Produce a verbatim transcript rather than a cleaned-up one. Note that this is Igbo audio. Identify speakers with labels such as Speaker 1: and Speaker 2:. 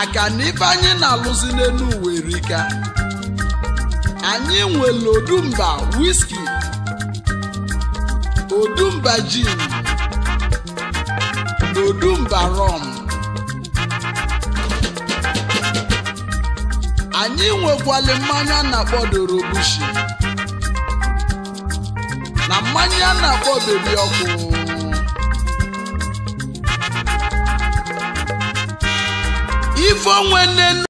Speaker 1: maka na ife anyị na-alụzi n'elu uwe rika. Anyị nwere Odumba whisky, Odumba gin, na Odumba rum. Anyị nwekwala mmanya na-akpọ Dorobushi na mmanya na-akpọ bebi ọkụ. Ife onwe